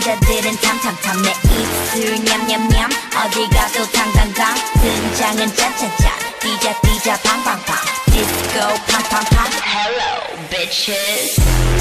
남자들은 탐탐탐 내 입술 냠냠냠 어디 가도 당당당 등장은 짠짠짠 뛰자 팡팡팡 디스코 팡팡팡 Hello bitches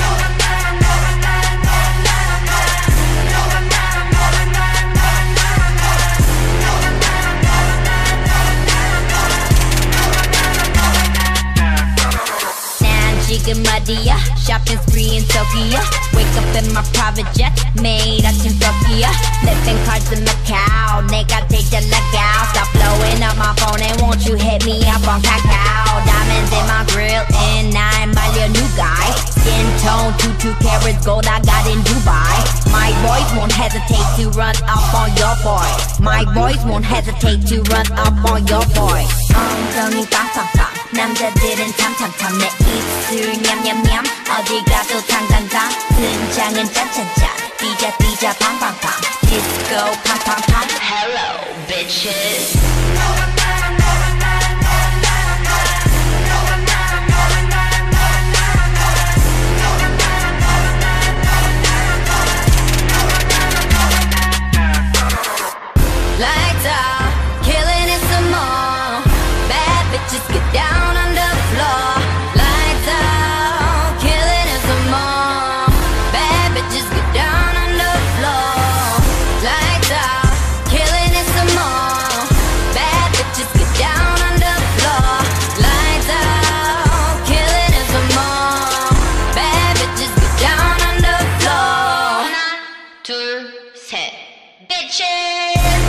지금 어디야 shopping spree in Tokyo Wake up in my private jet 매일 아침 터키야 Flipping cards in Macau 내가 take the lookout Stop blowing up my phone and won't you hit me up on Kakao Diamonds in my grill and I'm my new guy Skin tone 22 carats gold I got in Dubai My boys won't hesitate to run up on your boy My boys won't hesitate to run up on your boy 엉덩이 빵빵빵 남자들은 탐탐탐 내 입술 냠냠냠 어디 가도 당당당 등장은 짠짠짠 뛰자 팡팡팡 디스코 팡팡팡 Hello bitches Lights out, killing it some more Bad bitches get down on the floor Lights out, killing it some more Bad bitches get down on the floor Lights out, killing it some more Bad bitches get down on the floor Lights out, killing it some more Bad bitches get down on the floor 하나, 둘, 셋 bitches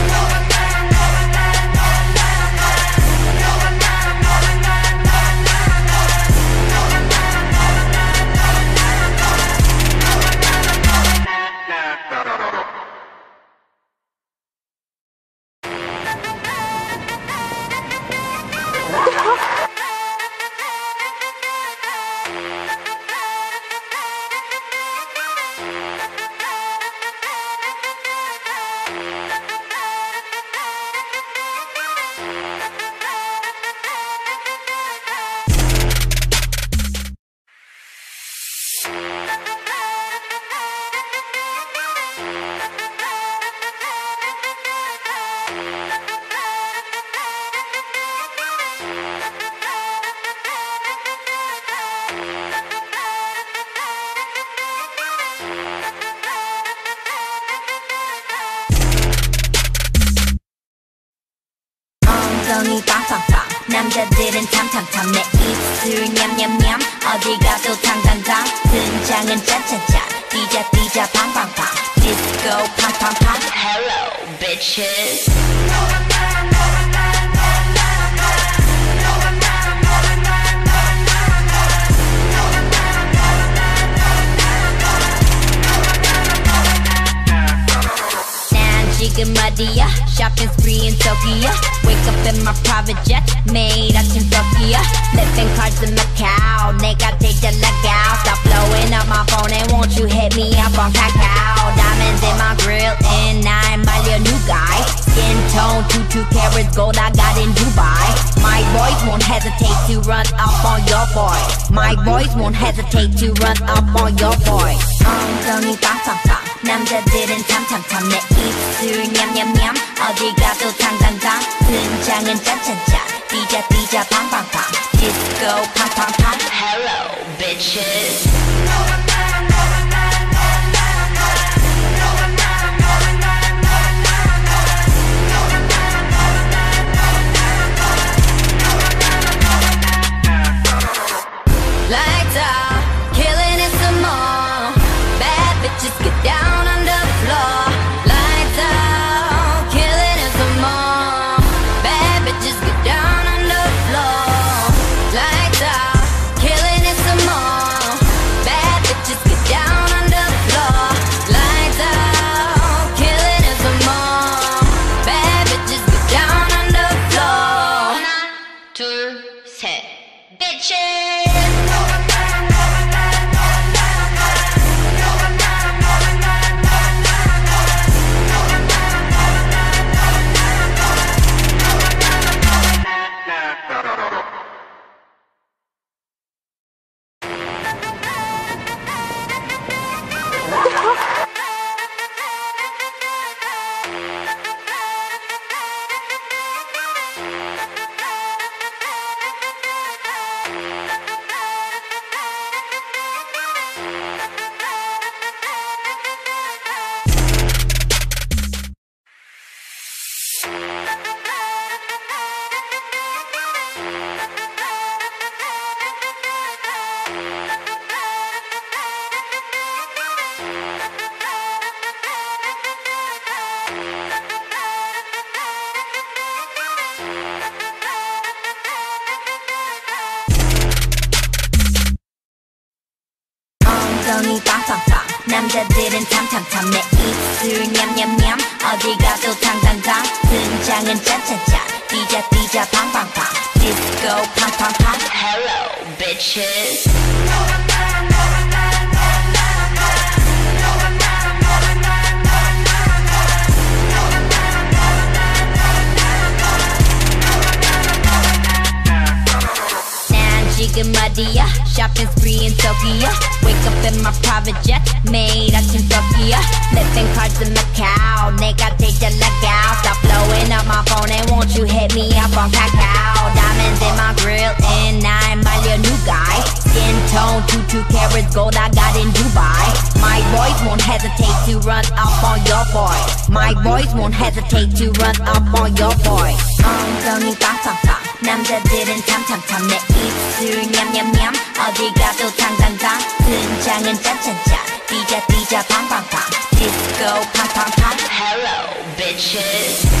엉덩이 빵빵빵 남자들은 탐탐탐 내 입술 냠냠냠 어디 가도 당당당 등장은 짠짠짠 뛰자 팡팡팡 디스코 팡팡팡 Hello bitches 지금 어디야 shopping spree in Tokyo Wake up in my private jet 매일 아침 터키야 Flipping cards in Macau 내가 take the lookout Stop blowing up my phone and won't you hit me up on Kakao Diamonds in my grill and I'm my new guy Skin tone 22 carats gold I got in Dubai My boys won't hesitate to run up on your boy My boys won't hesitate to run up on your boy 엉덩이 빵빵빵 남자들은 탐탐탐 내 입술 냠냠냠 어디 가도 당당당 등장은 짠짠짠 뛰자 팡팡팡 디스코 팡팡팡 Hello bitches Lights out, killing it some more Bad bitches get down on the floor Lights out, killing it some more Bad bitches get down on the floor Lights out, killing it some more 엉덩이 빵빵빵 남자들은 탐탐탐 내 입술 냠냠냠 어디 가도 탕탕탕 등장은 짠짠짠 뛰자 뛰자 팡팡팡 디스코 팡팡팡 Hello bitches 지금 어디야 shopping spree in Tokyo Wake up in my private jet 매일 아침 Tokyo Living cards in Macau 내가 제일 잘 나가 Stop blowing up my phone and won't you hit me up on Kakao Diamonds in my grill and I'm my new guy Skin tone 22 carats gold I got in Dubai My boys won't hesitate to run up on your boy My boys won't hesitate to run up on your boy 엉덩이 빵빵빵 남자들은 탐탐탐 내 입술 냠냠냠 어디 가도 탕탕탕 등장은 짠짠짠 뛰자 뛰자 팡팡팡 디스코 팡팡팡 Hello bitches